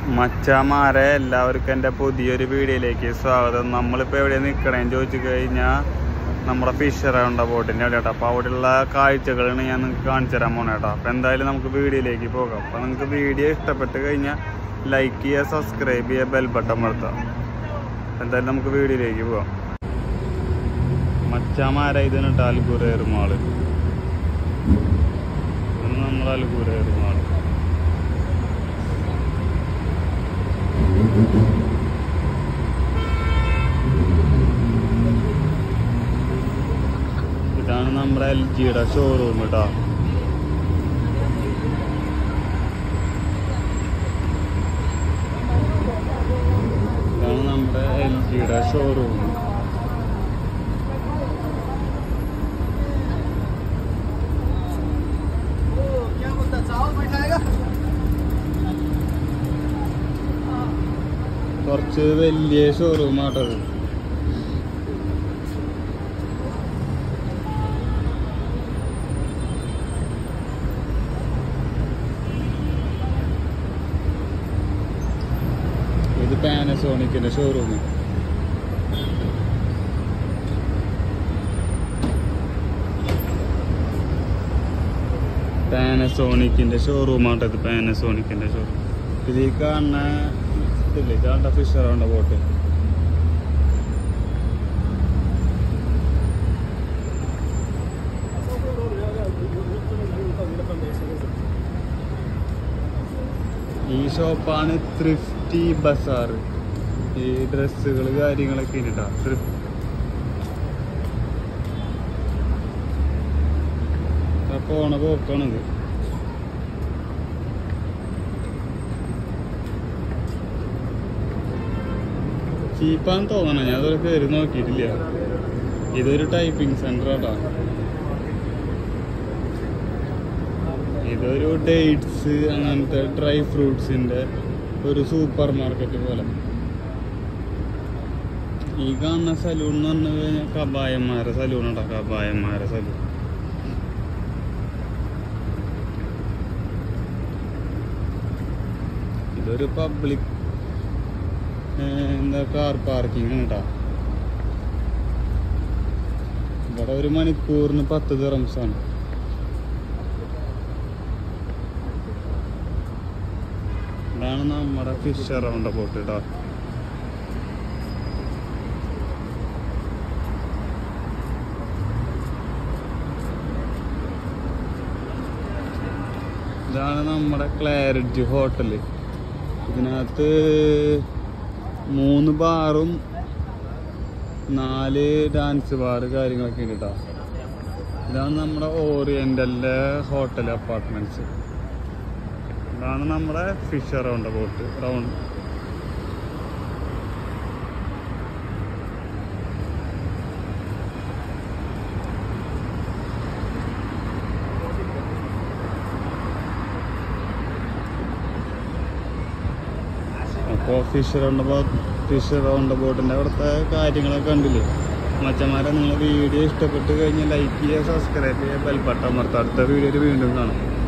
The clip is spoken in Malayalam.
മച്ചാമാരെ എല്ലാവർക്കും എൻ്റെ പുതിയൊരു വീഡിയോയിലേക്ക് സ്വാഗതം. നമ്മളിപ്പോൾ എവിടെ നിൽക്കണേന്ന് ചോദിച്ചു കഴിഞ്ഞാൽ നമ്മുടെ ഫിഷർ ഉണ്ട് ബോട്ടിൻ്റെ അവിടെ കേട്ടോ. അപ്പോൾ അവിടെയുള്ള കാഴ്ചകളാണ് ഞാൻ നിങ്ങൾക്ക് കാണിച്ചു തരാൻ പോണേ കേട്ടോ. അപ്പോൾ എന്തായാലും നമുക്ക് വീഡിയോയിലേക്ക് പോകാം. അപ്പോൾ നിങ്ങൾക്ക് വീഡിയോ ഇഷ്ടപ്പെട്ട് കഴിഞ്ഞാൽ ലൈക്ക് ചെയ്യുക, സബ്സ്ക്രൈബ് ചെയ്യുക, ബെൽ ബട്ടൺ അമർത്താം. എന്തായാലും നമുക്ക് വീഡിയോയിലേക്ക് പോകാം. മച്ചാമാരെ ഇതിന് കേട്ടോ അൽഗുറേർ മാള്. നമ്മൾ അൽഗുറേർ മാള് ഇതാണ് നമ്മുടെ LGയുടെ ഷോറൂം കേട്ടോ. ഇതാണ് നമ്മുടെ LGയുടെ ഷോറൂം. കുറച്ച് വലിയ ഷോറൂം ആട്ടത്. ഇത് പാനസോണിക്കിന്റെ ഷോറൂം. പാനസോണിക്കിന്റെ ഷോറൂം ആട്ടത്. പാനസോണിക്കിന്റെ ഷോറൂം. ഇതിൽ കാണുന്ന ഇതില്ലേ ചാണ്ട ഫിഷറുണ്ട് ബോട്ട്. ഈ ഷോപ്പാണ് ത്രിഫ്റ്റി ബസാർ. ഈ ഡ്രസ്സുകൾ കാര്യങ്ങളൊക്കെ ഇട്ടാ പോണ പോക്കാണിത്. ചീപ്പാന്ന് തോന്നണം, ഞാൻ അതൊരു കയറി നോക്കിയിട്ടില്ല. ഇതൊരു ടൈപ്പിംഗ് സെന്റർ ആട്ടാ. ഇതൊരു ഡേറ്റ്സ് അങ്ങനത്തെ ഡ്രൈ ഫ്രൂട്ട്സിന്റെ ഒരു സൂപ്പർ മാർക്കറ്റ് പോലെ. ഈ കാണുന്ന സലൂൺ എന്ന് പറഞ്ഞു കഴിഞ്ഞാൽ കബായന്മാരെ സലൂൺ ആട്ടാ. കബായന്മാരെ സലൂൺ. ഇതൊരു പബ്ലിക് എന്താ കാർ പാർക്കിംഗ് കേട്ടാ. ഇവിടെ ഒരു മണിക്കൂറിന് 10 ദിറംസാണ്. ഇതാണ് നമ്മുടെ ഫിഷർ ഉണ്ട് ബോട്ട് കേട്ടോ. ഇതാണ് നമ്മുടെ ക്ലാരിറ്റി ഹോട്ടല്. ഇതിനകത്ത് 3 ബാറും 4 ഡാൻസ് ബാർ കാര്യങ്ങളൊക്കെ ഉണ്ട് കേട്ടോ. ഇതാണ് നമ്മുടെ ഓറിയന്റലിലെ ഹോട്ടൽ അപ്പാർട്ട്മെന്റ്സ്. ഇതാണ് നമ്മുടെ ഫിഷർ ഉണ്ട് ബോട്ട് റൗണ്ട്. അപ്പോൾ ഫിഷർ ഉണ്ട് ബോട്ടിൻ്റെ അവിടുത്തെ കാര്യങ്ങളൊക്കെ കണ്ടില്ലേ മച്ചന്മാരെ. നിങ്ങൾ വീഡിയോ ഇഷ്ടപ്പെട്ട് കഴിഞ്ഞാൽ ലൈക്ക് ചെയ്യുക, സബ്സ്ക്രൈബ് ചെയ്യുക, ബെൽ ബട്ടൺ അമർത്തുക. അടുത്ത വീഡിയോയിൽ വീണ്ടും കാണാം.